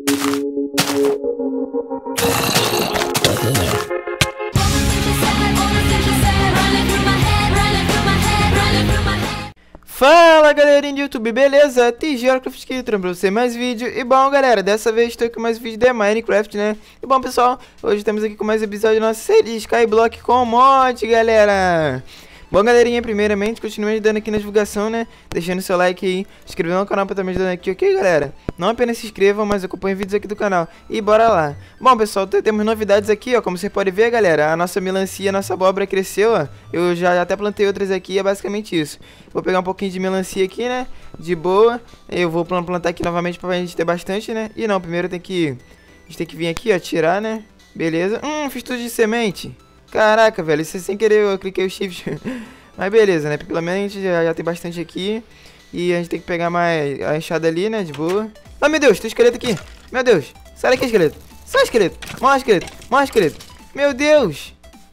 Fala galerinha do YouTube, beleza? TGRcraft aqui, pra você mais vídeo. E bom galera, dessa vez estou com mais vídeo de Minecraft, né? E bom pessoal, hoje estamos aqui com mais episódio da nossa série Skyblock com mod, galera. Bom galerinha, primeiramente, continue ajudando aqui na divulgação, né? Deixando seu like aí, inscrevendo no canal pra estar me ajudando aqui, ok galera? Não apenas se inscrevam, mas acompanhem vídeos aqui do canal. E bora lá. Bom pessoal, temos novidades aqui, ó. Como você pode ver galera, a nossa melancia, a nossa abóbora cresceu, ó. Eu já até plantei outras aqui, é basicamente isso. Vou pegar um pouquinho de melancia aqui, né? De boa. Eu vou plantar aqui novamente pra gente ter bastante, né? E não, primeiro a gente tem que vir aqui, ó, tirar, né? Beleza. Fiz tudo de semente. Caraca, velho, isso sem querer eu cliquei o shift. Mas beleza, né? Pelo menos a gente já tem bastante aqui. E a gente tem que pegar mais a enxada ali, né? De boa. Ah, meu Deus, tem esqueleto aqui. Meu Deus, sai daqui, esqueleto. Sai, esqueleto. Morre, esqueleto. Morre, esqueleto. Meu Deus.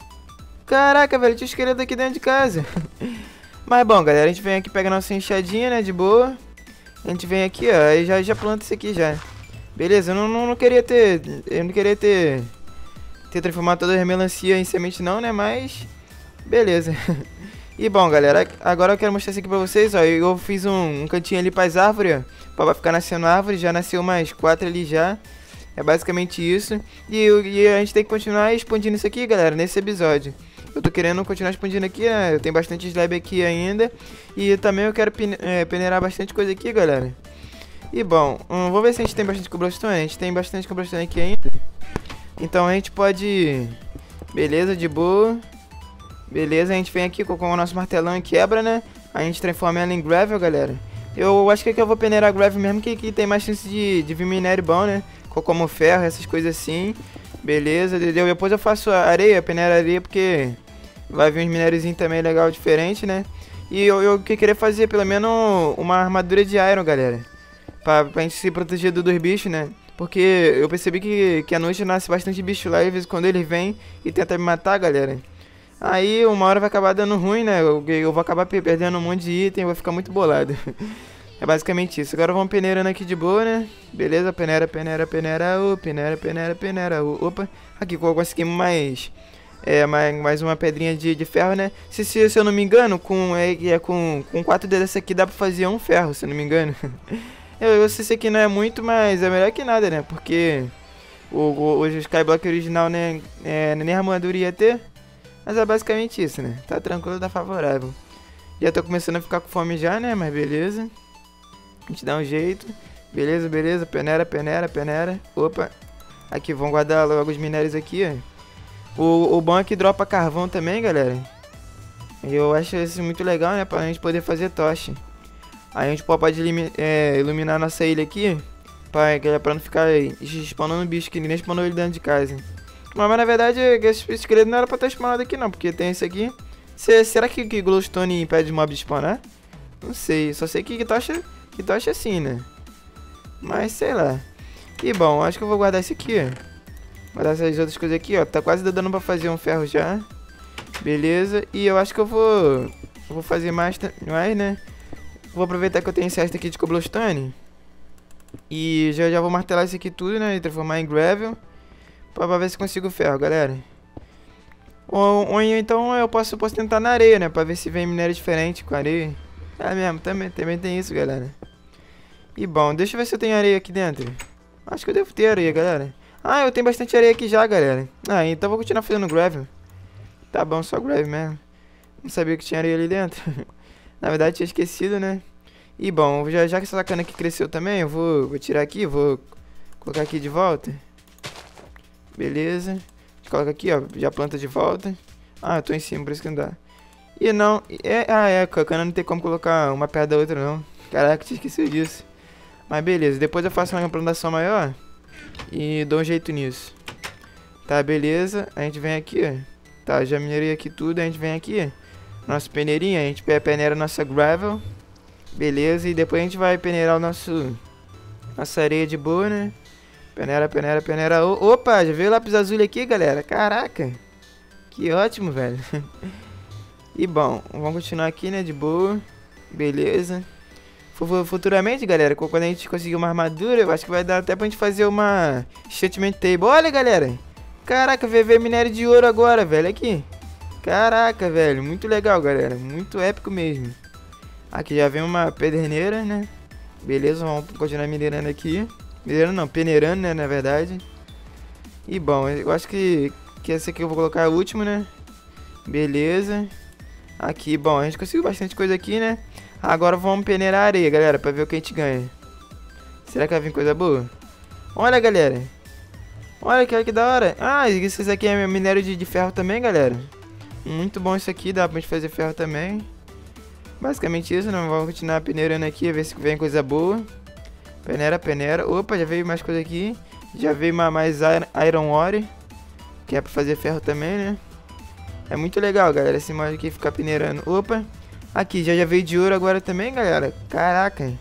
Caraca, velho, tinha esqueleto aqui dentro de casa. Mas bom, galera, a gente vem aqui, pega a nossa enxadinha, né? De boa. A gente vem aqui, ó, e já planta isso aqui já. Beleza, eu não queria ter... Eu não queria ter transformado toda a melancia em semente não, né? Mas... beleza. E bom, galera, agora eu quero mostrar isso aqui pra vocês, ó. Eu fiz um cantinho ali pras árvores, ó. Pra ficar nascendo árvore, já nasceu mais 4 ali já. É basicamente isso. E a gente tem que continuar expandindo isso aqui, galera, nesse episódio. Eu tô querendo continuar expandindo aqui, né? Eu tenho bastante slab aqui ainda. E também eu quero peneirar bastante coisa aqui, galera. E bom, vou ver se a gente tem bastante cobblestone. A gente tem bastante cobblestone aqui ainda. Então a gente pode... beleza, de boa. Beleza, a gente vem aqui com o nosso martelão e quebra, né? A gente transforma ela em gravel, galera. Eu acho que eu vou peneirar gravel mesmo, que tem mais chance de vir minério bom, né? Como ferro, essas coisas assim. Beleza, entendeu? Depois eu faço a areia, peneiro areia, porque vai vir uns minériozinhos também legal, diferente, né? E eu queria fazer pelo menos uma armadura de iron, galera. Pra gente se proteger dos bichos, né? Porque eu percebi que à noite nasce bastante bicho lá e às vezes quando eles vêm e tentam me matar, galera. Aí uma hora vai acabar dando ruim, né? Eu vou acabar perdendo um monte de item e vou ficar muito bolado. É basicamente isso. Agora vamos peneirando aqui de boa, né? Beleza, peneira, peneira, peneira, peneira, peneira, peneira. Opa, aqui conseguimos mais uma pedrinha de ferro, né? Se eu não me engano, com 4 dessa aqui dá pra fazer um ferro, se eu não me engano. Eu sei que aqui não é muito, mas é melhor que nada, né? Porque o Skyblock original, né? Nem armadura ia ter. Mas é basicamente isso, né? Tá tranquilo, tá favorável. Já tô começando a ficar com fome já, né? Mas beleza. A gente dá um jeito. Beleza, beleza. Peneira, peneira, peneira. Opa. Aqui, vamos guardar logo os minérios aqui, ó. O bom é que dropa carvão também, galera. Eu acho isso muito legal, né? Pra gente poder fazer tocha. Aí a gente pode iluminar a nossa ilha aqui. Pra não ficar spawnando bicho que nem spawnou ele dentro de casa. Mas na verdade, esse esqueleto não era pra estar spawnado aqui não, porque tem esse aqui. Será que glowstone impede o mob de spawnar? Não sei, só sei que tocha assim, né? Mas sei lá. E bom, acho que eu vou guardar esse aqui, ó. Guardar essas outras coisas aqui, ó. Tá quase dando pra fazer um ferro já. Beleza, e eu acho que eu vou fazer mais, né? Vou aproveitar que eu tenho esse resto aqui de cobblestone. E já vou martelar isso aqui tudo, né? E transformar em gravel. Pra ver se consigo ferro, galera. Ou então eu posso tentar na areia, né? Pra ver se vem minério diferente com areia. É mesmo, também tem isso, galera. E bom, deixa eu ver se eu tenho areia aqui dentro. Acho que eu devo ter areia, galera. Ah, eu tenho bastante areia aqui já, galera. Ah, então eu vou continuar fazendo gravel. Tá bom, só gravel mesmo. Não sabia que tinha areia ali dentro. Na verdade, tinha esquecido, né? E bom, já que essa sacana aqui cresceu também, eu vou tirar aqui, vou colocar aqui de volta. Beleza. Coloca aqui, ó. Já planta de volta. Ah, eu tô em cima, por isso que não dá. E não... a cana não tem como colocar uma perto da outra, não. Caraca, tinha esquecido disso. Mas beleza. Depois eu faço uma plantação maior. E dou um jeito nisso. Tá, beleza. A gente vem aqui, ó. Tá, já minerei aqui tudo. A gente vem aqui. Nossa peneirinha. A gente peneira a nossa gravel. Beleza. E depois a gente vai peneirar nossa areia de boa, né? Peneira, peneira, peneira. Opa, já veio o lápis azul aqui, galera. Caraca. Que ótimo, velho. E bom, vamos continuar aqui, né? De boa. Beleza. futuramente, galera, quando a gente conseguir uma armadura, eu acho que vai dar até pra gente fazer uma enchantment table. Olha, galera. Caraca, VV minério de ouro agora, velho. Aqui. Caraca, velho. Muito legal, galera. Muito épico mesmo. Aqui já vem uma pederneira, né? Beleza, vamos continuar minerando aqui. Minerando não, peneirando, né, na verdade. E bom, eu acho que esse aqui eu vou colocar o último, né? Beleza. Aqui, bom, a gente conseguiu bastante coisa aqui, né? Agora vamos peneirar a areia, galera, pra ver o que a gente ganha. Será que vai vir coisa boa? Olha, galera. Olha que da hora. Ah, isso aqui é minério de ferro também, galera. Muito bom isso aqui, dá pra gente fazer ferro também. Basicamente isso, né? Vamos continuar peneirando aqui, ver se vem coisa boa. Peneira. Opa, já veio mais coisa aqui. Já veio mais Iron Ore, que é pra fazer ferro também, né? É muito legal, galera, esse mod aqui, ficar peneirando. Opa, aqui, já veio de ouro agora também, galera. Caraca.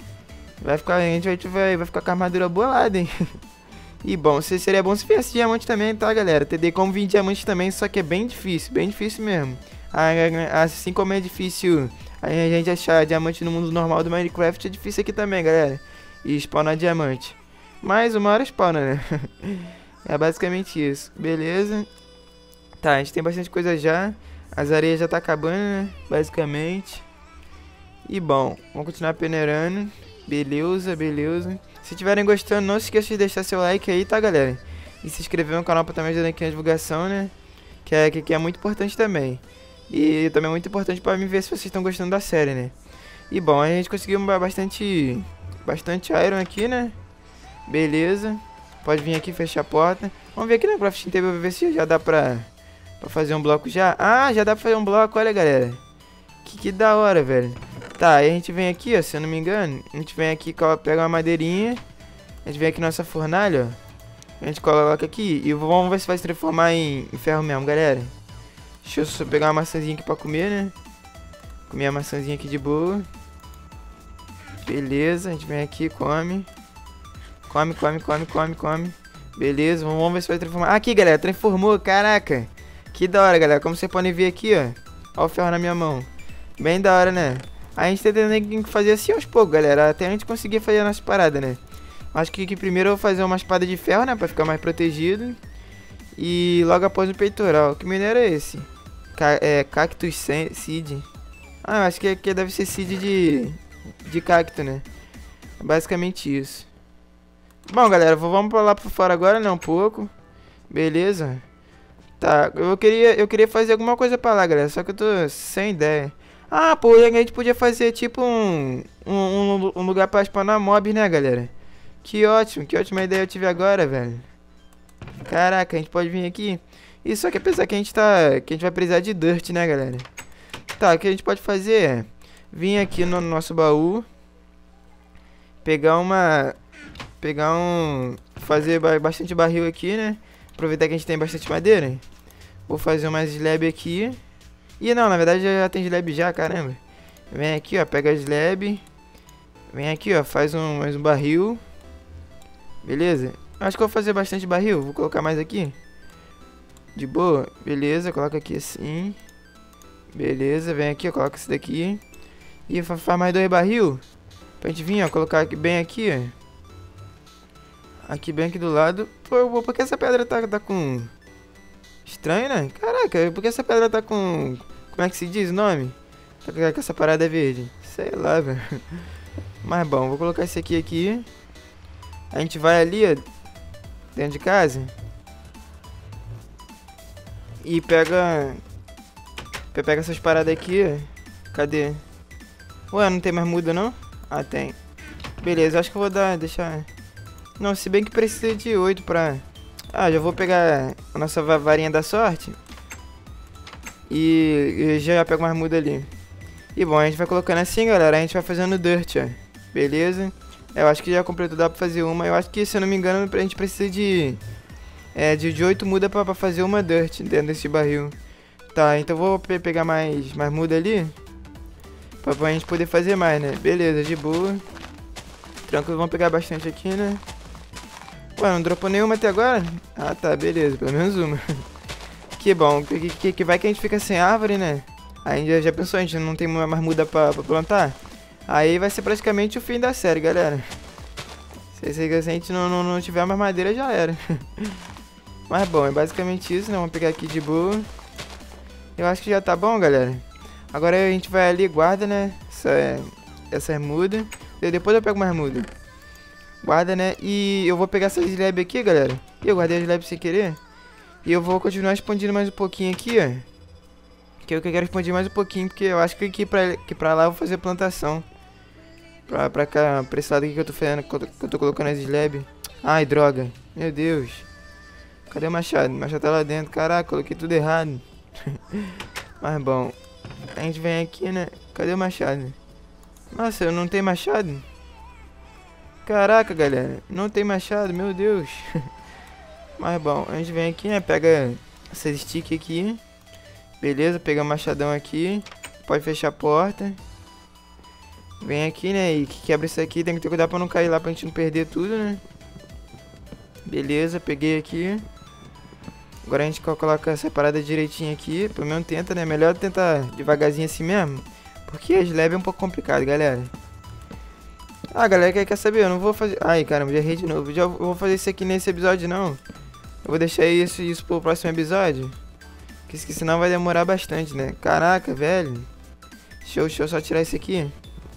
A gente vai ficar com a armadura bolada, hein? E bom, seria bom se viesse diamante também, tá, galera? TD como vir diamante também, só que é bem difícil mesmo. Assim como é difícil a gente achar diamante no mundo normal do Minecraft, é difícil aqui também, galera. E spawnar diamante. Mas uma hora spawna, né? É basicamente isso. Beleza. Tá, a gente tem bastante coisa já. As areias já tá acabando, né? Basicamente. E bom, vamos continuar peneirando. Beleza. Se tiverem gostando, não se esqueça de deixar seu like aí, tá, galera? E se inscrever no canal pra também ajudar aqui na divulgação, né? Que é muito importante também. E também é muito importante pra mim ver se vocês estão gostando da série, né? E bom, a gente conseguiu bastante iron aqui, né? Beleza. Pode vir aqui fechar a porta. Vamos ver aqui na crafting table, ver se já dá pra fazer um bloco já. Ah, já dá pra fazer um bloco, olha, galera. Que da hora, velho. Tá, aí a gente vem aqui, ó, se eu não me engano. A gente vem aqui, pega uma madeirinha. A gente vem aqui na nossa fornalha, ó. A gente coloca aqui e vamos ver se vai se transformar em ferro mesmo, galera. Deixa eu só pegar uma maçãzinha aqui pra comer, né? Comer a maçãzinha aqui de boa. Beleza, a gente vem aqui, come. Come. Beleza, vamos ver se vai transformar. Aqui, galera, transformou, caraca. Que da hora, galera. Como vocês podem ver aqui, ó. Ó o ferro na minha mão. Bem da hora, né? A gente tá tentando fazer assim aos poucos, galera. Até a gente conseguir fazer a nossa parada, né? Acho que primeiro eu vou fazer uma espada de ferro, né? Pra ficar mais protegido. E logo após o peitoral. Que minério é esse? Cactus Seed. Ah, acho que deve ser seed de cacto, né? Basicamente isso. Bom, galera, vamos pra lá pra fora agora, né? Um pouco. Beleza. Tá, eu queria fazer alguma coisa pra lá, galera. Só que eu tô sem ideia. Ah, pô, a gente podia fazer tipo um lugar pra spawnar mob, né, galera? Que ótima ideia eu tive agora, velho. Caraca, a gente pode vir aqui. E só que apesar que a gente vai precisar de dirt, né, galera? Tá, o que a gente pode fazer é vir aqui no nosso baú. Fazer bastante barril aqui, né? Aproveitar que a gente tem bastante madeira. Vou fazer umas slab aqui. Ih, não, na verdade já tem slab já, caramba. Vem aqui, ó, pega a slab. Vem aqui, ó, faz mais um barril. Beleza? Acho que eu vou fazer bastante barril. Vou colocar mais aqui. De boa. Beleza, coloca aqui assim. Beleza, vem aqui, ó, coloca esse daqui. E faz mais 2 barril. Pra gente vir, ó, colocar aqui, bem aqui, ó. Aqui, bem aqui do lado. Pô, por que essa pedra tá com... Estranho, né? Caraca, por que essa pedra tá com... Como é que se diz o nome? Tá com essa parada verde. Sei lá, velho. Mas bom, vou colocar esse aqui. A gente vai ali, ó, dentro de casa. E pega essas paradas aqui, ó. Cadê? Ué, não tem mais muda, não? Ah, tem. Beleza, acho que eu vou deixar... Não, se bem que precisa de 8 pra... Ah, já vou pegar a nossa varinha da sorte. E já pego mais muda ali. E bom, a gente vai colocando assim, galera. A gente vai fazendo dirt, ó. Beleza? Eu acho que já completou, dá pra fazer uma. Eu acho que, se eu não me engano, a gente precisa de 8 muda pra fazer uma dirt dentro desse barril. Tá, então eu vou pegar mais muda ali. Pra gente poder fazer mais, né? Beleza, de boa. Tranquilo, vamos pegar bastante aqui, né? Ué, não dropou nenhuma até agora? Ah, tá, beleza, pelo menos uma. Que bom, que vai que a gente fica sem árvore, né? Aí já pensou, a gente não tem mais muda pra plantar? Aí vai ser praticamente o fim da série, galera. Se a gente não tiver mais madeira, já era. Mas bom, é basicamente isso, né? Vamos pegar aqui de boa. Eu acho que já tá bom, galera. Agora a gente vai ali e guarda, né? Essas mudas. Depois eu pego mais muda. Guarda, né? E eu vou pegar essas slabs aqui, galera. E eu guardei as slabs sem querer. E eu vou continuar expandindo mais um pouquinho aqui, ó. Que eu quero expandir mais um pouquinho, porque eu acho que aqui pra lá eu vou fazer plantação. Pra cá, pra esse lado aqui que eu tô fazendo, que eu tô colocando as slabs. Ai, droga. Meu Deus. Cadê o machado? O machado tá lá dentro. Caraca, coloquei tudo errado. Mas bom. A gente vem aqui, né? Cadê o machado? Nossa, eu não tenho machado? Caraca, galera. Não tem machado, meu Deus. Mas bom, a gente vem aqui, né? Pega essas stick aqui. Beleza, pega o machadão aqui. Pode fechar a porta. Vem aqui, né? E que quebra isso aqui. Tem que ter cuidado pra não cair lá, pra gente não perder tudo, né? Beleza, peguei aqui. Agora a gente coloca essa parada direitinho aqui. Pelo menos tenta, né? Melhor tentar devagarzinho assim mesmo. Porque as leve é um pouco complicado, galera. Ah, galera, quer saber? Eu não vou fazer... Ai, caramba, já errei de novo. Já vou fazer isso aqui nesse episódio, não. Eu vou deixar isso pro próximo episódio. Porque senão vai demorar bastante, né? Caraca, velho. Deixa eu só tirar isso aqui.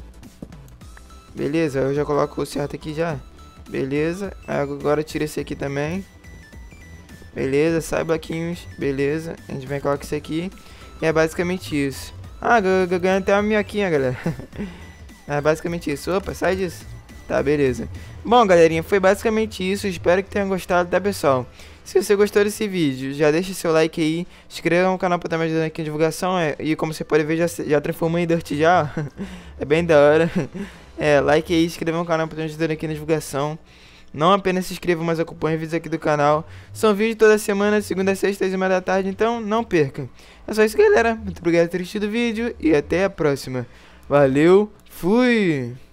Beleza, eu já coloco o certo aqui já. Beleza, agora tira esse aqui também. Beleza, sai bloquinhos. Beleza, a gente vem e coloca isso aqui. E é basicamente isso. Ah, ganhei até uma minhoquinha, galera. É basicamente isso. Opa, sai disso. Tá, beleza. Bom, galerinha, foi basicamente isso. Espero que tenham gostado, tá, pessoal? Se você gostou desse vídeo, já deixa seu like aí. Se inscreva no canal pra estar me ajudando aqui na divulgação. E como você pode ver, já transformou em Dirt já. É bem da hora. Like aí, se inscreva no canal pra estar me ajudando aqui na divulgação. Não apenas se inscreva, mas acompanhe vídeos aqui do canal. São vídeos toda semana, segunda a sexta, às 1h da tarde, então não perca. É só isso, galera. Muito obrigado por ter assistido o vídeo e até a próxima. Valeu, fui!